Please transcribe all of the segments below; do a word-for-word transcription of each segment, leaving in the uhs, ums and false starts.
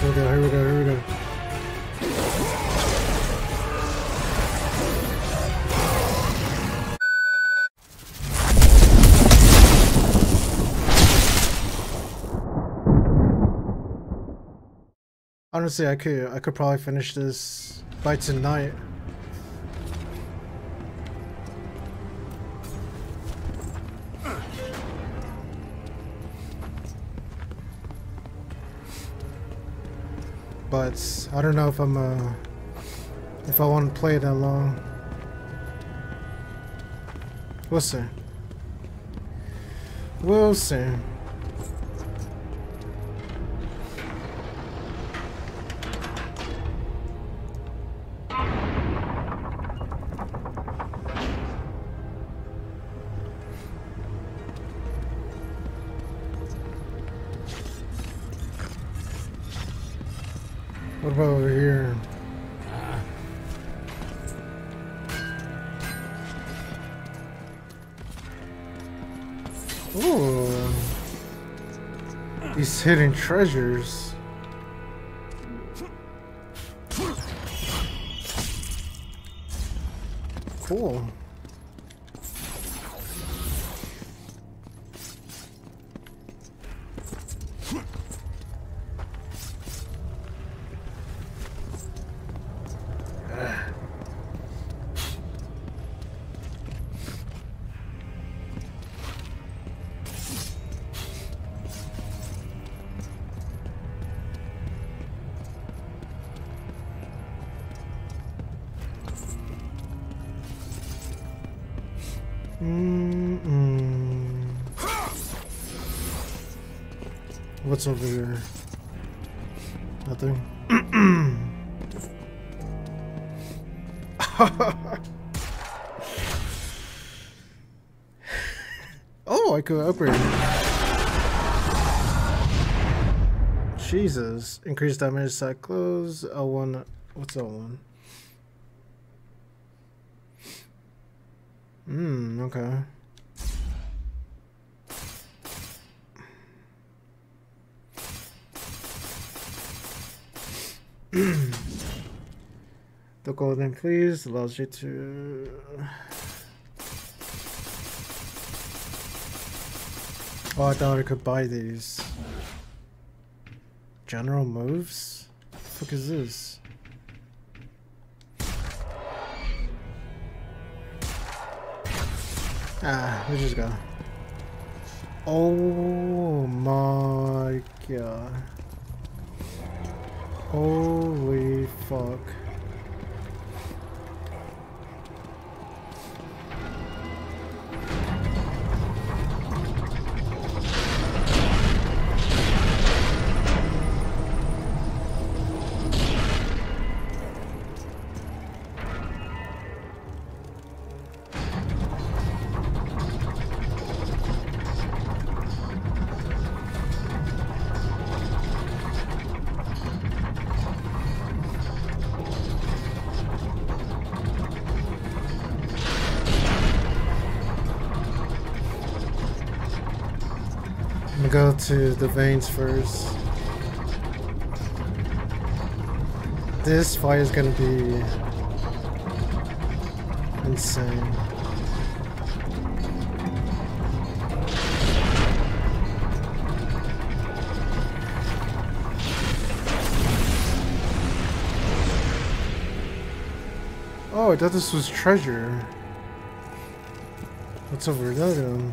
we go, here we go, here we go. Honestly, I could I could probably finish this by tonight. But I don't know if I'm uh if I want to play it that long. We'll see. We'll see. What about over here? Ooh. These hidden treasures. Cool. Mm-mm. What's over here? Nothing. Oh, I could upgrade. Jesus. Increase damage, side close. L one. What's L one? Hmm, okay. The golden please allows you to Oh, I thought I could buy these. General moves? What the fuck is this? Ah, let's just go. Oh my god. Holy fuck. Go to the veins first. This fight is gonna be insane. Oh, I thought this was treasure. What's over there then?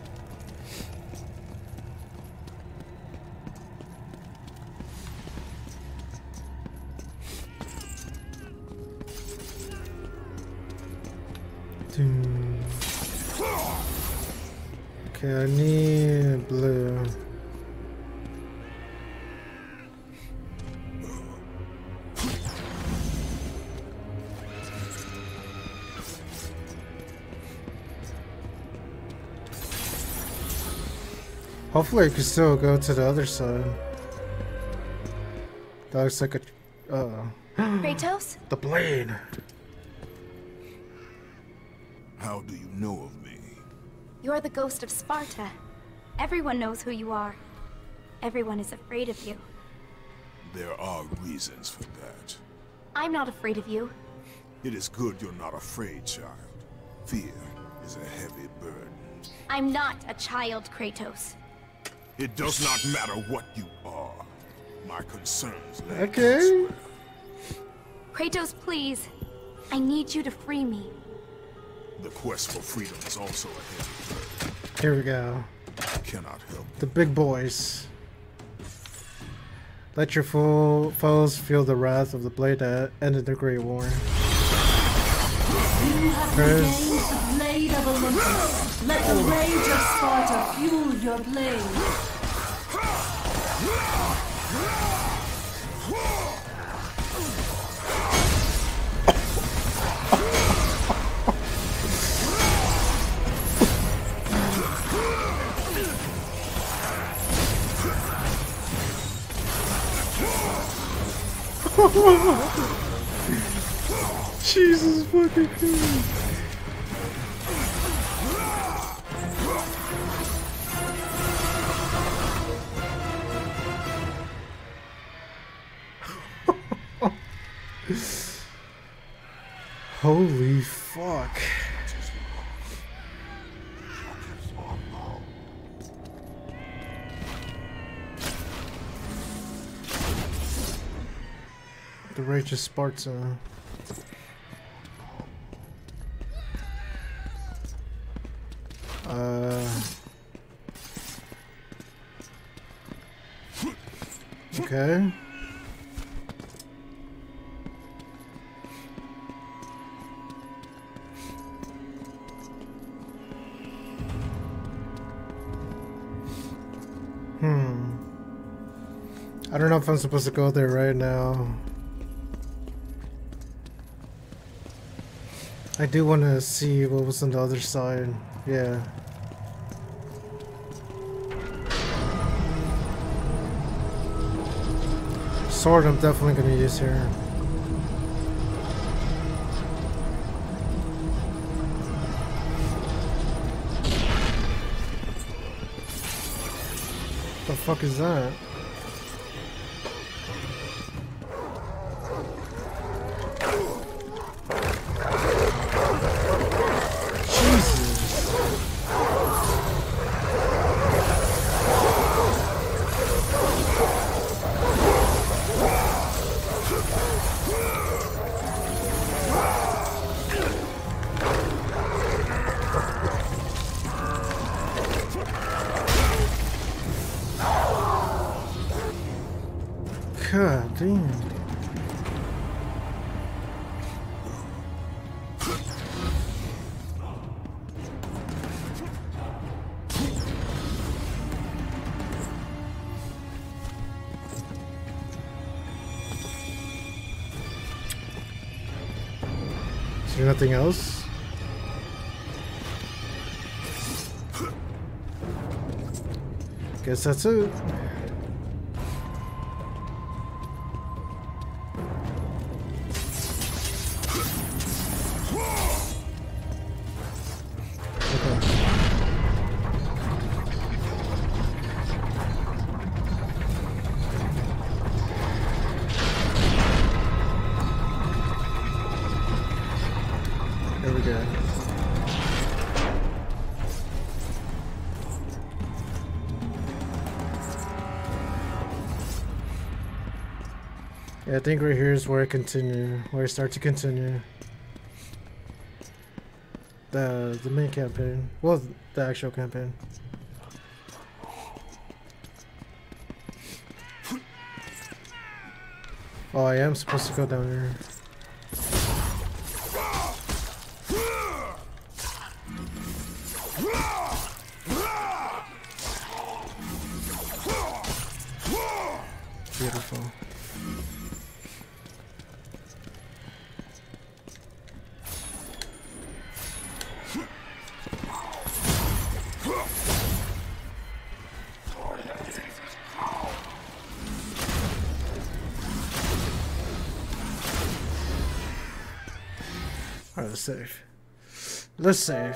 Okay, I need blue. Hopefully I can still go to the other side. That looks like a... Uh-oh. Kratos? The blade! How do you know of me? You're the ghost of Sparta. Everyone knows who you are. Everyone is afraid of you. There are reasons for that. I'm not afraid of you. It is good you're not afraid, child. Fear is a heavy burden. I'm not a child, Kratos. It does not matter what you are. My concerns lay Okay. elsewhere. Kratos, please. I need you to free me. The quest for freedom is also a heavy burden. Here we go. I cannot help. The big boys. Let your fo foes feel the wrath of the blade that ended the Great War. You have Chris. regained the blade of Olympus. Let the rage of Sparta fuel your blade. Jesus fucking Christ. Holy fuck. The Rage of Sparta. Uh, okay. Hmm. I don't know if I'm supposed to go there right now. I do want to see what was on the other side. Yeah. Sword I'm definitely going to use here. The fuck is that? God damn. Is there nothing else? Guess that's it. There we go. Yeah, I think right here is where I continue, where I start to continue. The the main campaign. Well, the actual campaign. Oh, I am supposed to go down here. Beautiful. Alright, let's save. Let's save.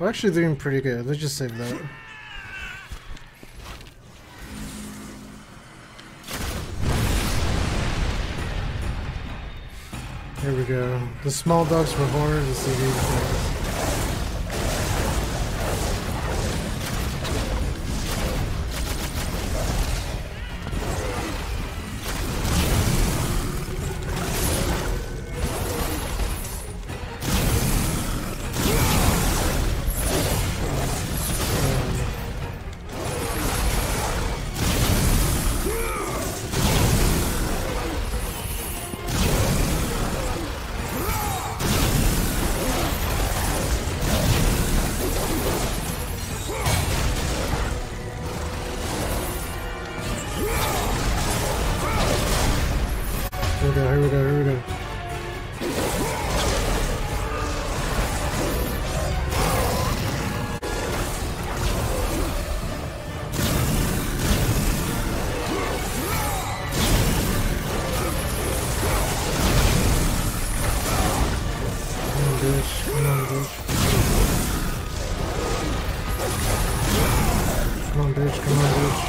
We're actually doing pretty good. Let's just save that. Here we go. The small dogs for horror, the C D things. Here we go, here we go, here we go. Come on, bitch. Come on, bitch. Come on, bitch. Come on, bitch.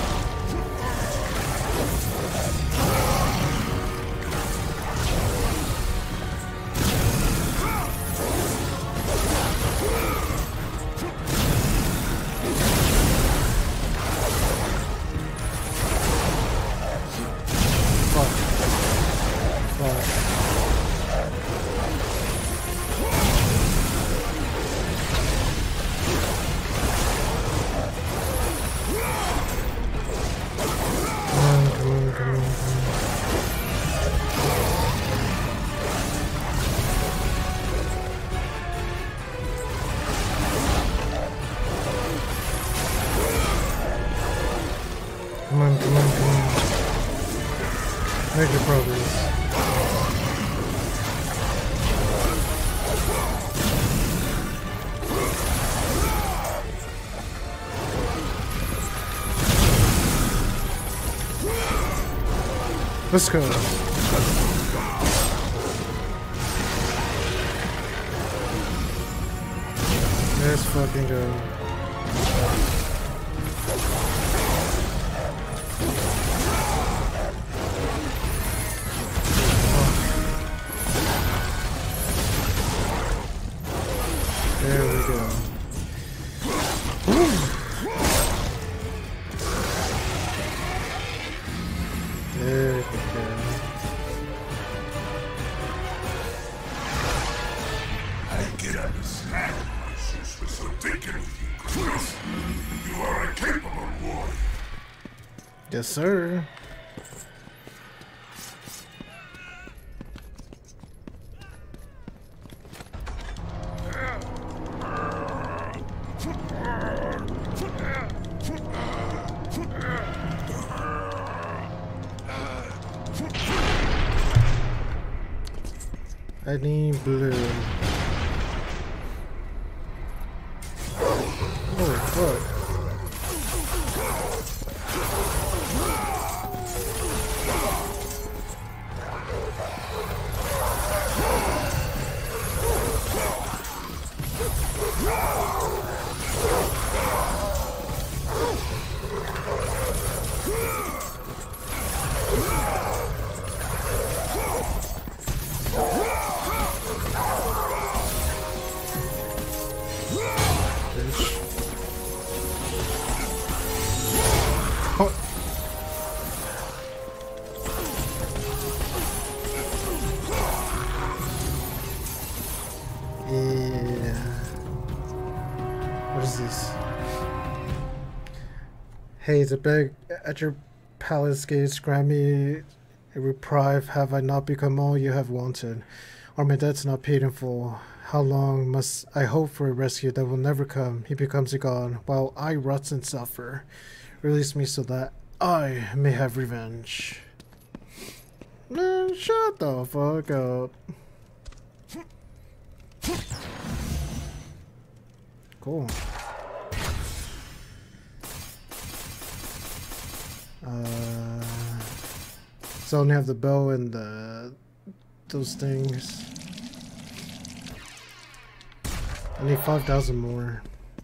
Come on, come on, come on. Make your progress. Let's go. Let's fucking go. There we go. Woo. There we go. I can understand why she's was so taken with you, Chris. You are a capable boy. Yes, sir. I need blue. Oh, fuck. Hey, to beg at your palace gates, grant me a reprieve. Have I not become all you have wanted? Are my debts not paid in full? How long must I hope for a rescue that will never come? He becomes a god, while I rot and suffer. Release me so that I may have revenge. Man, shut the fuck up. Cool. Uh, so I only have the bow and the those things. I need five thousand more.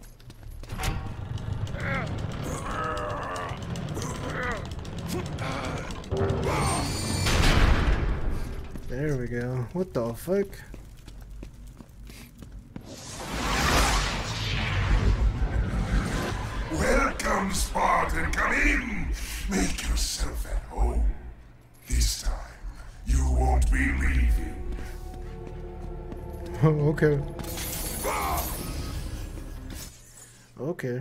There we go. What the fuck? Welcome, Spartan. Come in. Make yourself at home. This time, you won't be leaving. Okay. Okay.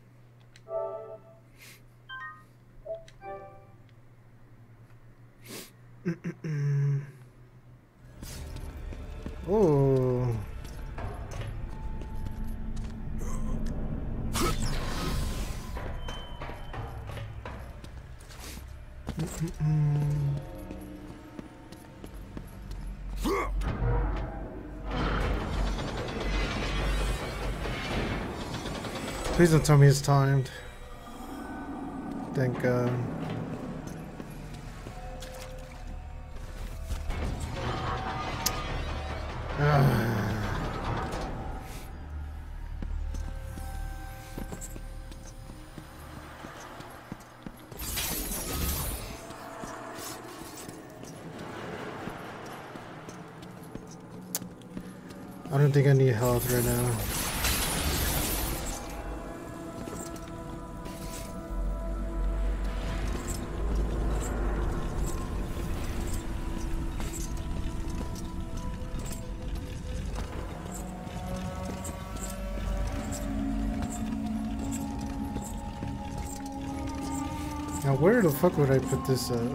Oh. Please don't tell me it's timed. Thank God. Ah. I don't think I need health right now. Now where the fuck would I put this up?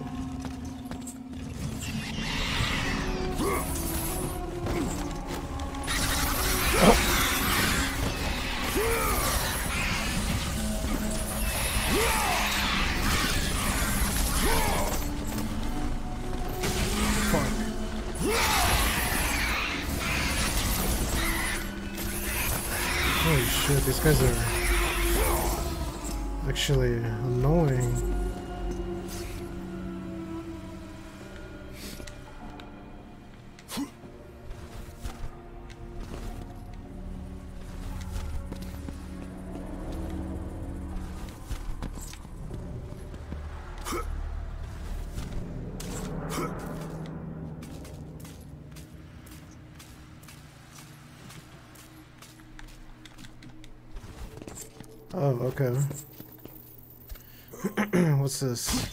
Holy shit, these guys are actually annoying. Oh, okay. What's this?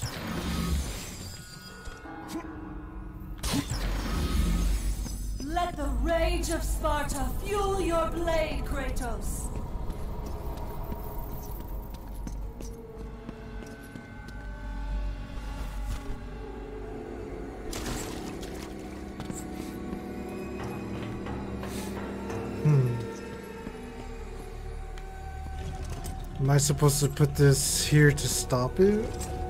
Let the rage of Sparta fuel your blade, Kratos. Am I supposed to put this here to stop it?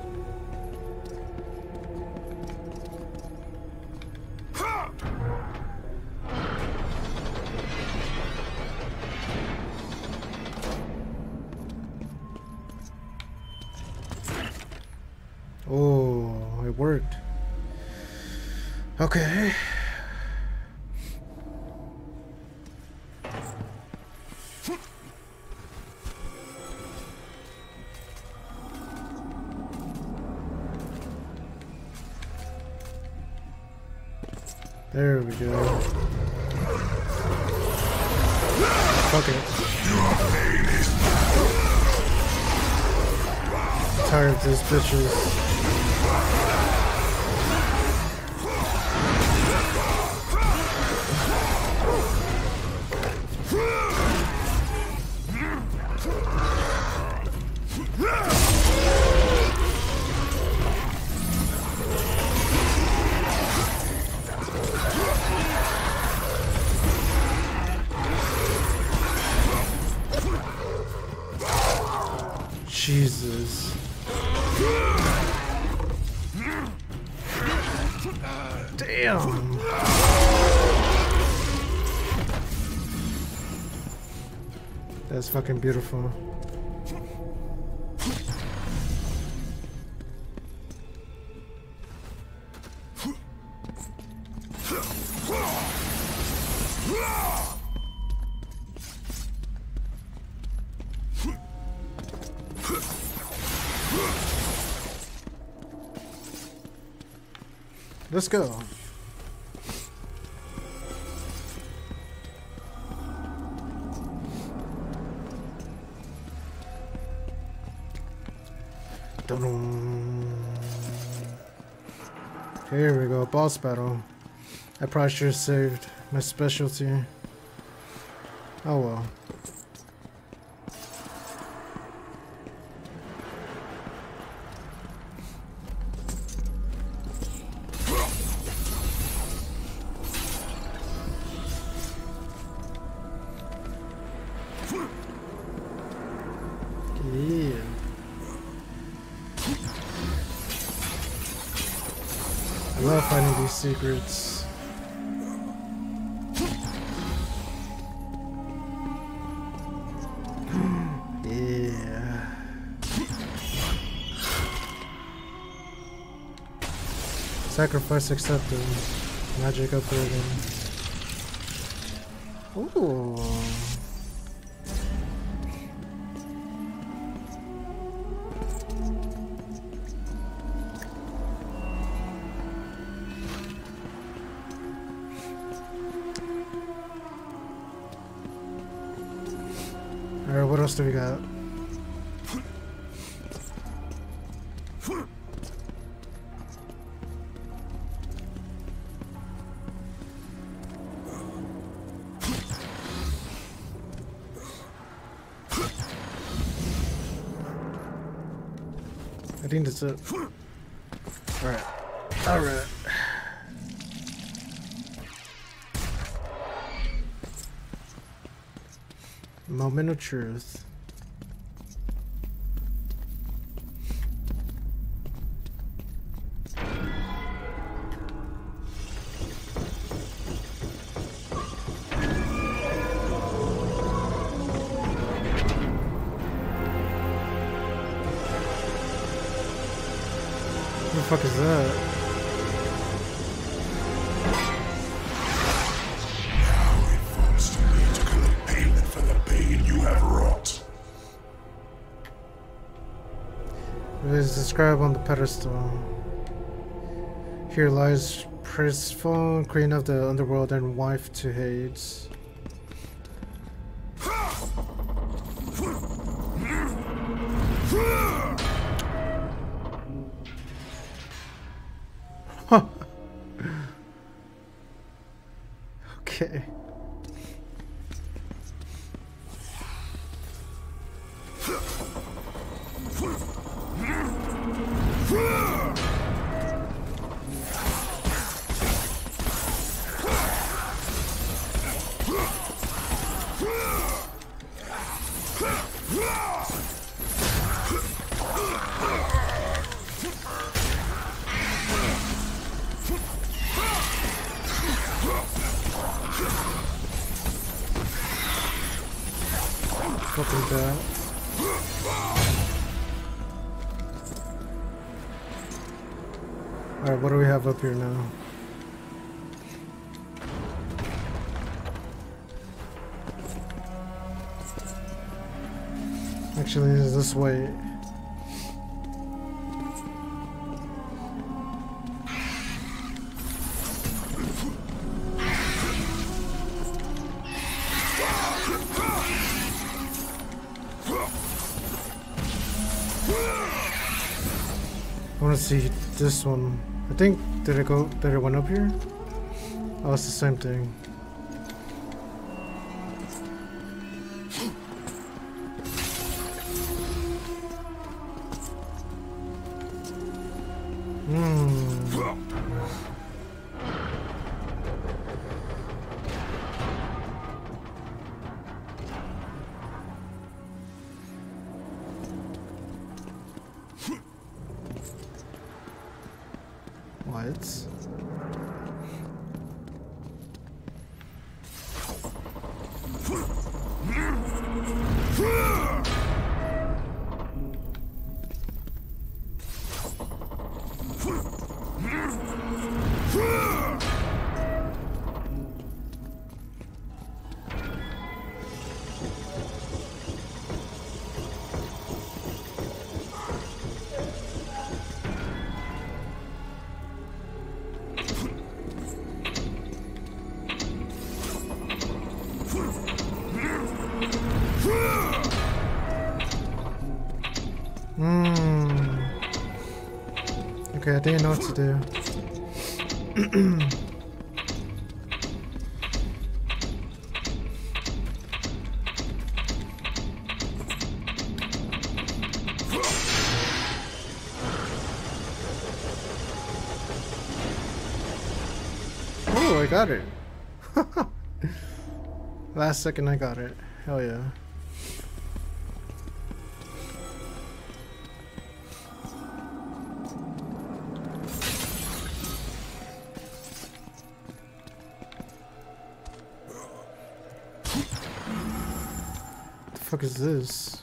Oh, it worked. Okay. There we go. Fuck it. Tired of these bitches. Jesus. Damn. That's fucking beautiful. Let's go. Dun-dun. Here we go, boss battle. I probably should have saved my specialty. Oh well. Yeah. I love finding these secrets. Yeah. Sacrifice accepted. Magic upgrading. Ooh. Alright, what else do we got? I think that's it. Alright. Alright. Moment of truth. What the fuck is that? Now it falls to me to collect payment for the pain you have wrought. It is described on the pedestal. Here lies Persephone, queen of the underworld and wife to Hades. Huh. Okay. Fucking bad. Alright, what do we have up here now? Actually, it's this way. I want to see this one. I think, did it go, did it went up here? Oh, it's the same thing. Hmm. What? Hmm. Okay, I didn't know what to do. Oh, I got it. Last second I got it. Hell yeah. What the fuck is this?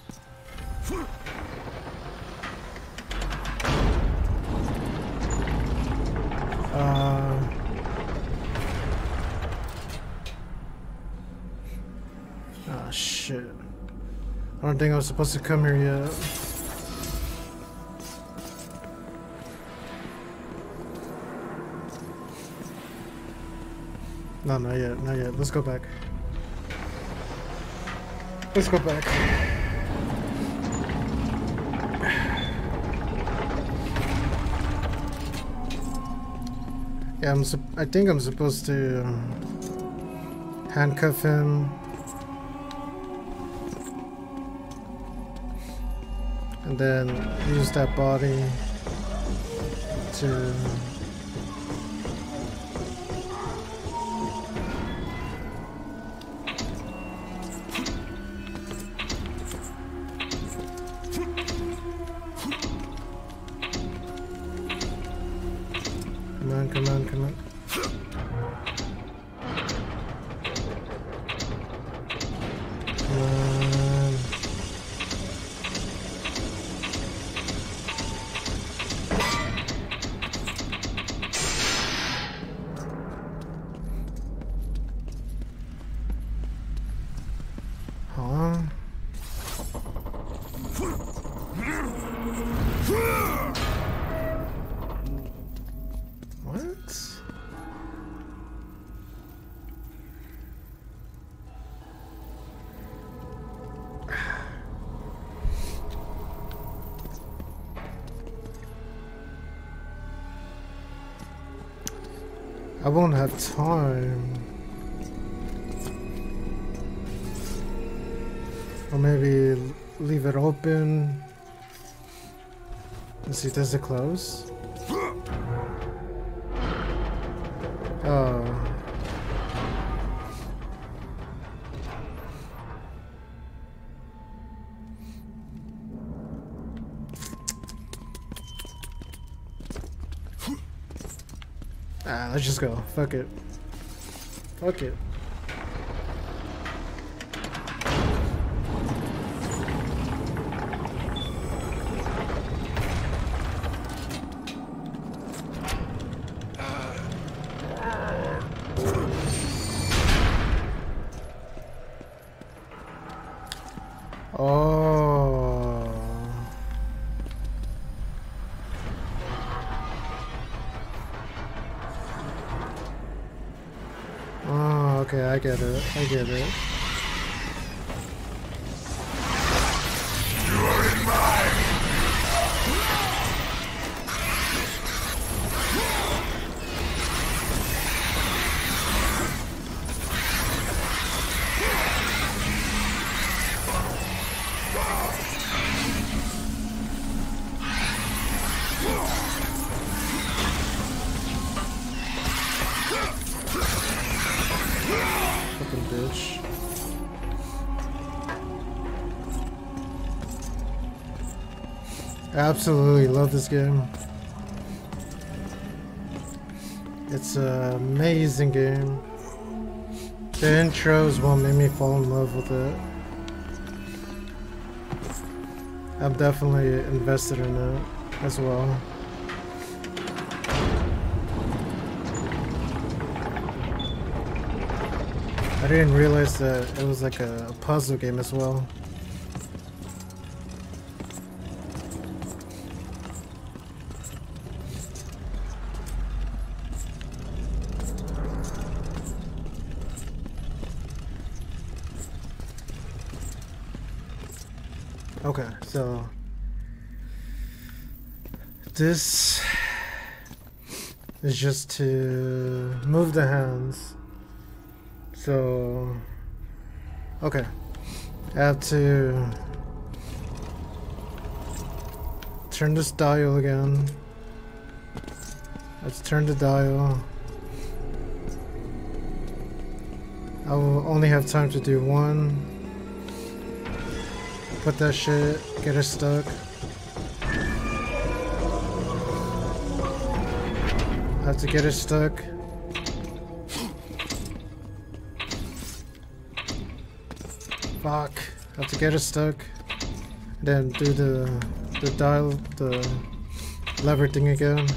Uh Ah, shit. I don't think I was supposed to come here yet. No, not yet, not yet. Let's go back. Let's go back. Yeah, I'm sup- I think I'm supposed to handcuff him. And then use that body to come on, come on, come on. Come on. Huh? What? I won't have time. Or maybe leave it open. Let's see, does it close? Oh. Ah, let's just go. Fuck it. Fuck it. Oh. Oh, okay, I get it. I get it. You are in mine! Fucking bitch. I absolutely love this game. It's an amazing game. The intros will make me fall in love with it. I'm definitely invested in it as well. I didn't realize that it was like a puzzle game as well. Okay, so this is just to move the hands. So, okay. I have to turn this dial again. Let's turn the dial. I will only have time to do one. Put that shit, get it stuck. I have to get it stuck. Fuck. I have to get it stuck. Then do the the dial, the lever thing again.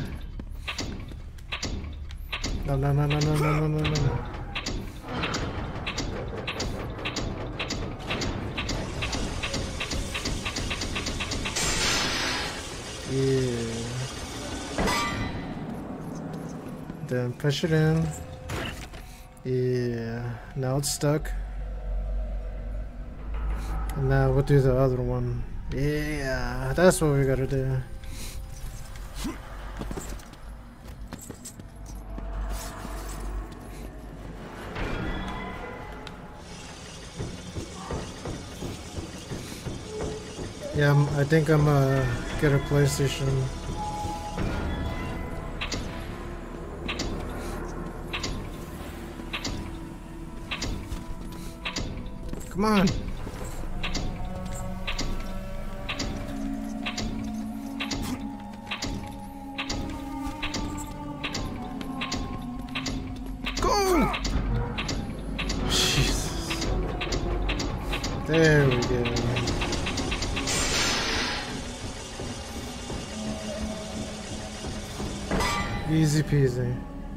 No, no, no, no, no, no, no, no, no. Yeah. Then push it in. Yeah. Now it's stuck. And now we'll do the other one. Yeah, that's what we gotta do. Yeah, I'm, I think I'm gonna get a PlayStation. Come on. Go! Jesus. There we go. Easy peasy.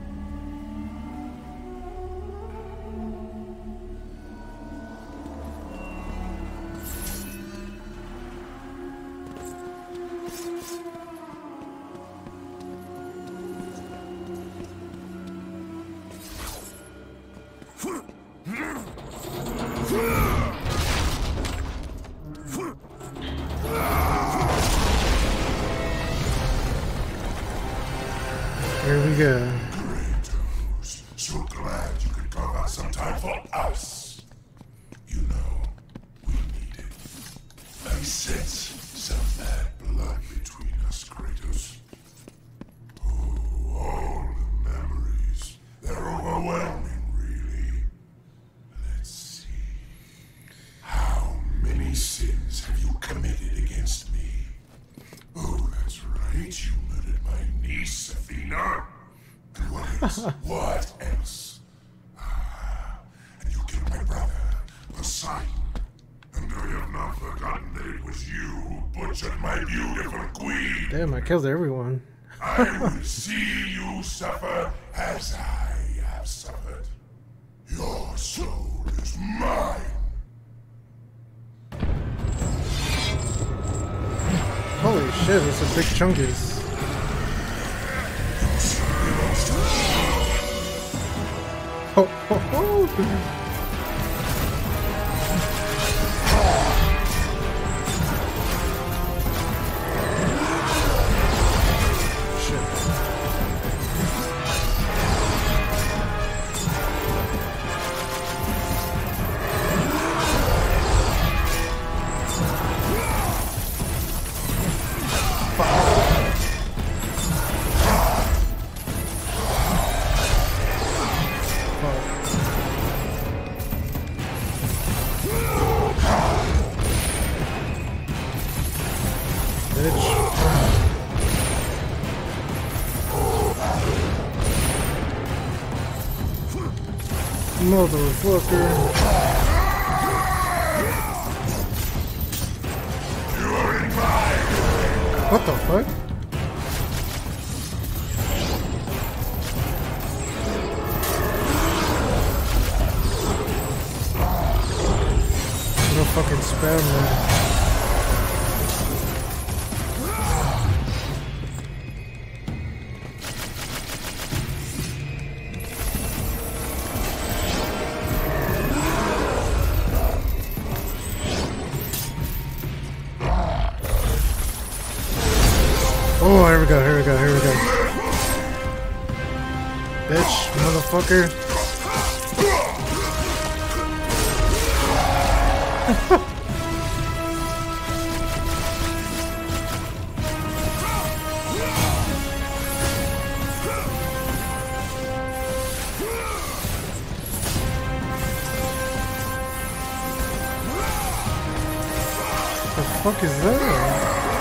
Here we go. Kratos, so glad you could carve out some time for us. You know, we need it. I sense some bad blood between us, Kratos. Oh, all the memories. They're overwhelming, really. Let's see. How many sins have you committed against me? Oh, that's right. You murdered my niece, Athena. And what else? What else? Ah, and you killed my brother, Poseidon. And I have not forgotten that it was you who butchered my beautiful queen. Damn, I killed everyone. I will see you suffer as I have suffered. Your soul is mine. Holy shit, it's a big chunkies. Ho ho ho! Motherfucker. What the fuck? No fucking spam, man. Oh, here we go, here we go, here we go. Bitch, motherfucker. The fuck is that?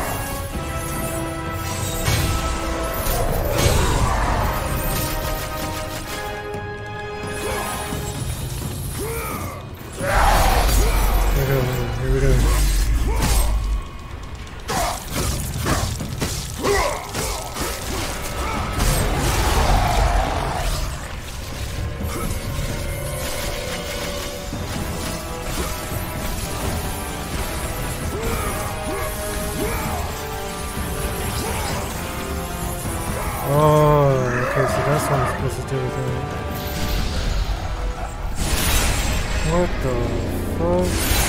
Here we go. Oh, okay, so that's what I'm supposed to do with it. What the fuck?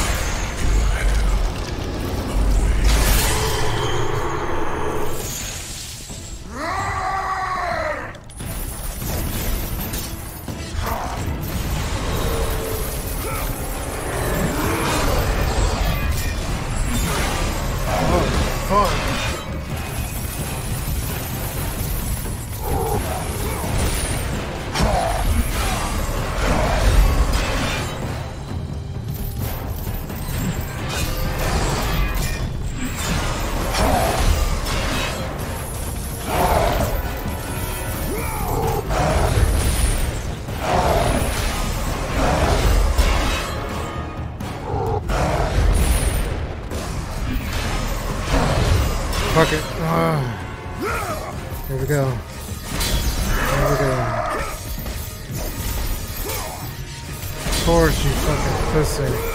Fuck it. Ah. Here we go. Here we go. Of course, you fucking pussy.